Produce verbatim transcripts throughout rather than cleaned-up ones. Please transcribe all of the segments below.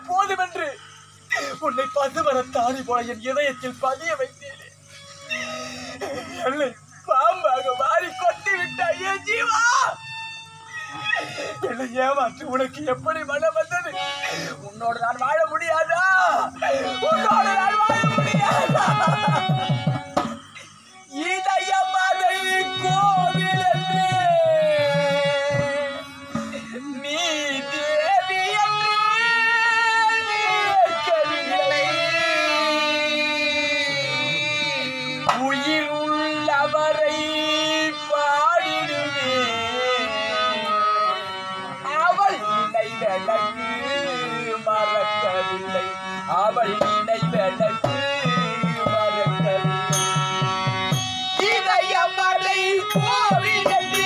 போதும் என்று உன்னை பசுமர தாடி போல என் இதயத்தில் பதிய வைத்தேனே. என்னை பாம்பாக மாறி கொட்டி விட்டாயே ஜீவா. என்னை ஏமாற்று உனக்கு எப்படி மனம் வந்தது? உன்னோடு நான் வாழ முடியாதா? உன்னோடு நான் வாழ முடியாதா? இதயமதை கோவில் என்று நீ தேவி என்று நினைக்கவில்லை. உயிர் உள்ளவரை பாடிடுவே. அவள் நினைவெனக்கு மறக்கவில்லை. அவள் நினைவெனக்கு மறக்கவில்லை. இதயமலை கோவிலே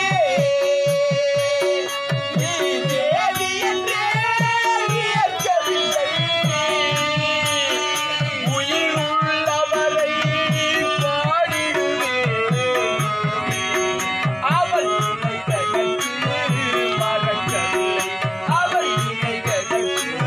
நீ தேவி என்றே நினைக்கவில்லை. உயிர் உள்ளவரை பாடிடுவே. அவள் நினைவெனக்கு மறக்கவில்லை. அவள் நினைவெனக்கு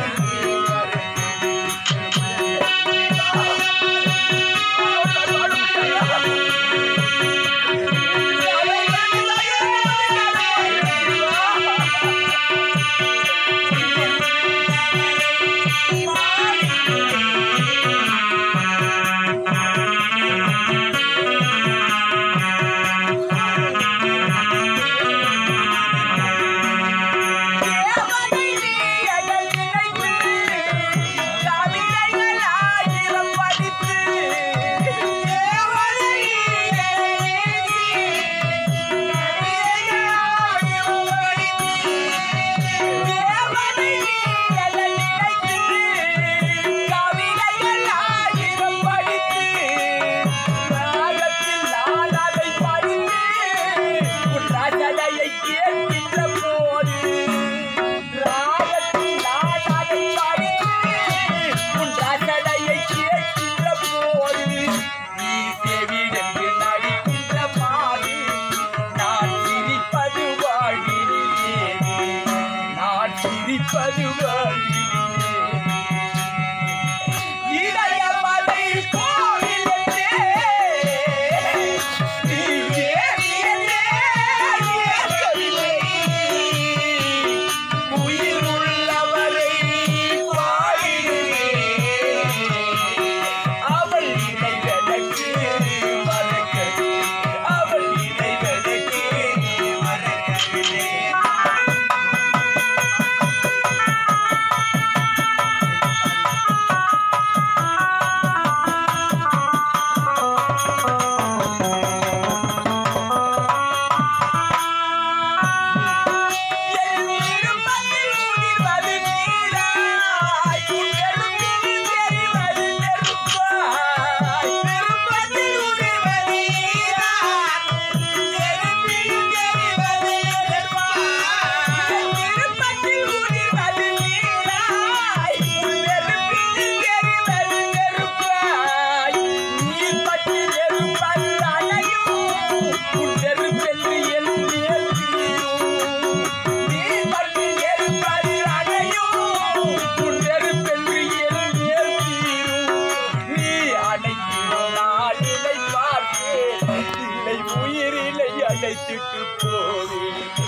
அழைத்திட்டு போவே.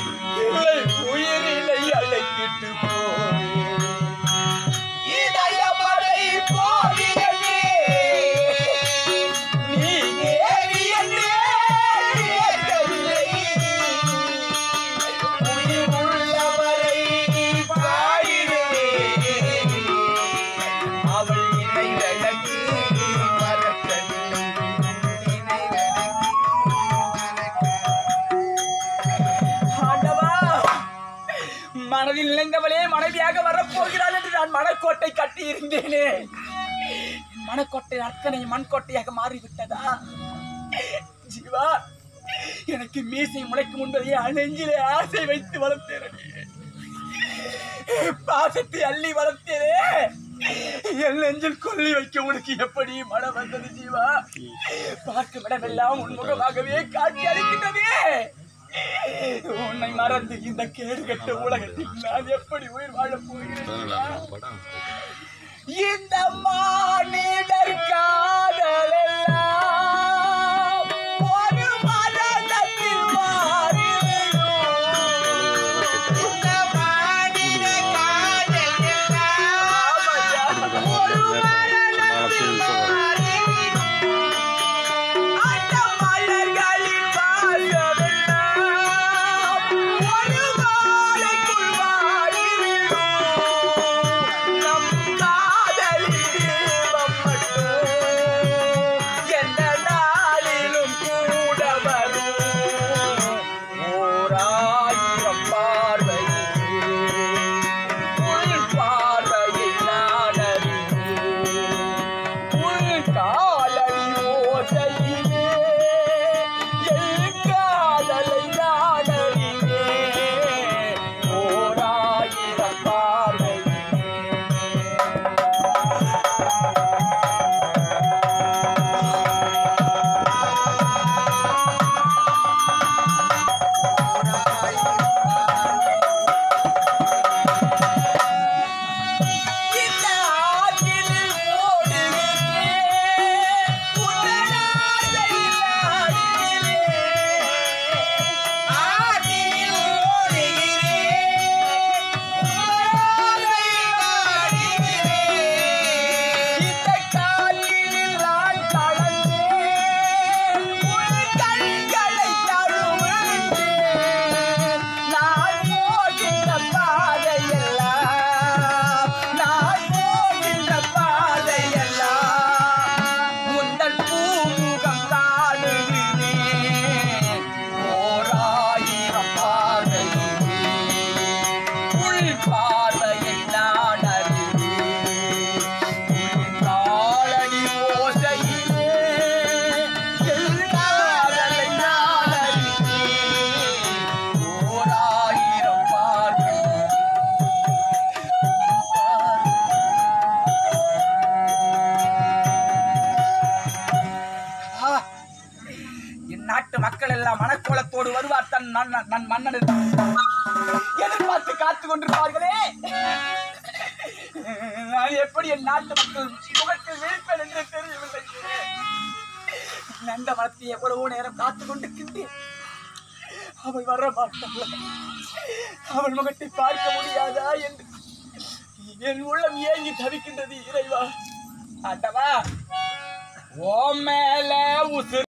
இல்லை உயிரினை அழைத்திட்டு போவே. இதயமலை கோவிலே நீ தேவி என்றே நினைக்கவில்லை. உயிர் உள்ளவரை பாடிடுவே. அவள் நினைவெனக்கு மறக்கவில்லை. மனதில் நினைந்தவளே மனைவியாக வரப்போகிறாள் என்று நான் மனக்கோட்டை கட்டி இருந்தேனே. மனக்கோட்டை அத்தனை மண்கோட்டையாக மாறிவிட்டதா? ஜீவா, எனக்கு மீசை முளைக்கும் முன்பதே நெஞ்சிலே ஆசை வைத்து வளர்த்தேனே. பாசத்தை அள்ளி வளர்த்தேனே. என் நெஞ்சில் கொல்லி வைக்க உனக்கு எப்படி மனம் வந்தது ஜீவா? பார்க்கும் இடமெல்லாம் உன்முகமாகவே காட்சி அளிக்கின்றதே. உன்னை மறந்து இந்த கேடு கட்ட உலகத்தில் நான் எப்படி உயிர் வாழப் போகிறேன்? இந்த மானிடர் காதலெல்லாம் ஒரு மரணத்தில் மாறிவிடும். இந்த மானிடர் காதலெல்லாம் ஒரு மரணத்தில் மாறிவிடும். அந்த மலர்களின் வாசமெல்லாம் ஒரு மாலைக்குள் மாறிவிடும். நம் காதலின் தீபம் மட்டும் எந்த நாளிலும் கூட வரும். ஓராயிரம் பார்வையிலே உள் பார்வையை நான் அறிந்தேன். உள் காலடி ஓசையிலே என் காதலை நான் அறிந்தேன். ஓராயிரம் பார்வையிலே இந்த ஆற்றினில் ஓடுகிறேன் உன்னன் ஆசையில் ஆடுகிறேன். ஆற்றினில் ஓடுகிறேன் உன்னன் ஆசையில் ஆடுகிறேன். இந்த காற்றினில் நான் கலந்தேன் உன் கண்களை தழுவுகின்றேன். நான் போகின்ற பாதையெல்லாம் நான் போகின்ற பாதையெல்லாம் உந்தன் பூமுகம் காணுகிறேன். ஓராயிரம் பார்வையிலே உள் பார்வையை நான் அறிவேன். உன் காலடி ஓசையிலே என் காதலை நான் அறிவேன். ஓராயிரம் பார்வை ஆ, இந்நாட்டு மக்கள் எல்லாம் மனக்கோலத்தோடு வருவார் தன் மன்னன் நன் மன்னன் எதிர்பார்த்து காத்து கொண்டிருப்பார்களே. நான் எப்படி என் நாட்டு மக்கள் முகத்தில் விழிப்பேன் என்று தெரியவில்லை. நந்த மரத்தை எவ்வளவோ நேரம் காத்து கொண்டிருக்கின்றேன். அவள் வர மாட்டாள். அவள் முகத்தை பார்க்க முடியாதா என்று என் உள்ளம் ஏங்கி தவிக்கின்றது. இறைவா, ஆண்டவா, ஓ மேல உசு